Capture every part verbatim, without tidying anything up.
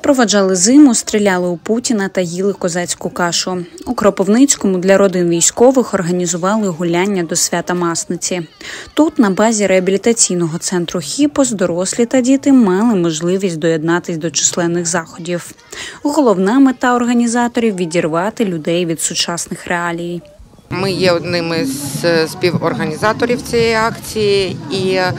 Проводжали зиму, стріляли у Путіна та їли козацьку кашу. У Кропивницькому для родин військових організували гуляння до свята Масниці. Тут, на базі реабілітаційного центру «Хіпос», дорослі та діти мали можливість доєднатись до численних заходів. Головна мета організаторів – відірвати людей від сучасних реалій. Ми є одними з співорганізаторів цієї акції, і е,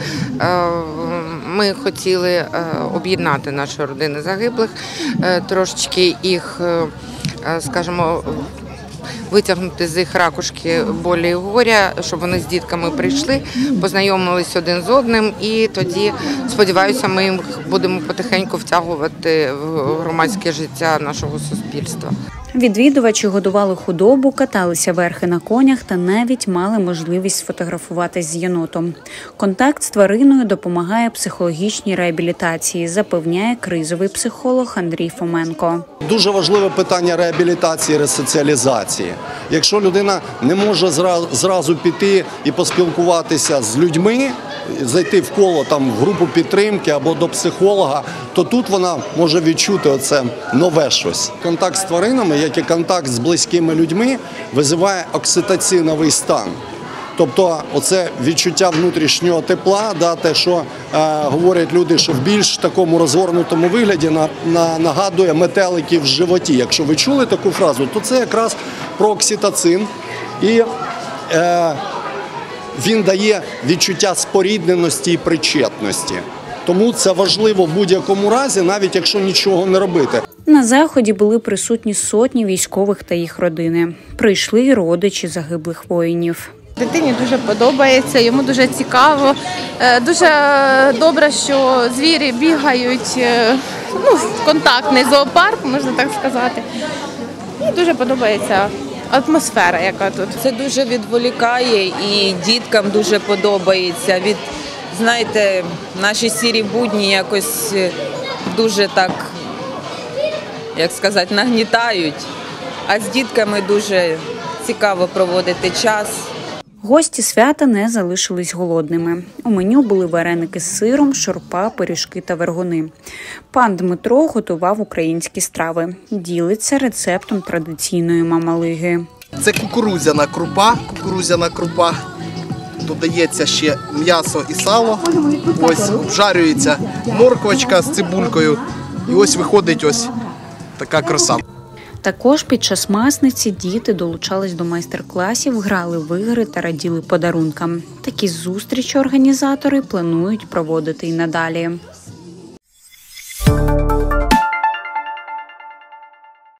ми хотіли е, об'єднати наші родини загиблих, е, трошечки їх, е, скажімо, витягнути з їх ракушки болі і горя, щоб вони з дітками прийшли, познайомились один з одним, і тоді, сподіваюся, ми їх будемо потихеньку втягувати в громадське життя нашого суспільства. Відвідувачі годували худобу, каталися верхи на конях та навіть мали можливість сфотографуватись з єнотом. Контакт з твариною допомагає психологічній реабілітації, запевняє кризовий психолог Андрій Фоменко. Дуже важливе питання реабілітації, ресоціалізації. Якщо людина не може зразу піти і поспілкуватися з людьми, зайти в коло, там, в групу підтримки або до психолога, то тут вона може відчути оце нове щось. Контакт з тваринами, як і контакт з близькими людьми, визиває окситоциновий стан. Тобто оце відчуття внутрішнього тепла, да, те, що е, говорять люди, що в більш такому розгорнутому вигляді на, на, нагадує метеликів в животі. Якщо ви чули таку фразу, то це якраз про окситоцин. І е, він дає відчуття спорідненості і причетності. Тому це важливо в будь-якому разі, навіть якщо нічого не робити. На заході були присутні сотні військових та їх родини. Прийшли й родичі загиблих воїнів. Дитині дуже подобається, йому дуже цікаво. Дуже добре, що звірі бігають, ну, контактний зоопарк, можна так сказати. І дуже подобається атмосфера, яка тут. Це дуже відволікає і діткам дуже подобається. Від, знаєте, наші сірі будні якось дуже так, як сказати, нагнітають. А з дітками дуже цікаво проводити час. Гості свята не залишились голодними. У меню були вареники з сиром, шурпа, пиріжки та вергуни. Пан Дмитро готував українські страви. Ділиться рецептом традиційної мамалиги. Це кукурудзяна крупа, кукурудзяна крупа. Додається ще м'ясо і сало. Ось обжарюється морквочка з цибулькою. І ось виходить ось така краса. Також під час Масниці діти долучались до майстер-класів, грали в ігри та раділи подарункам. Такі зустрічі організатори планують проводити й надалі.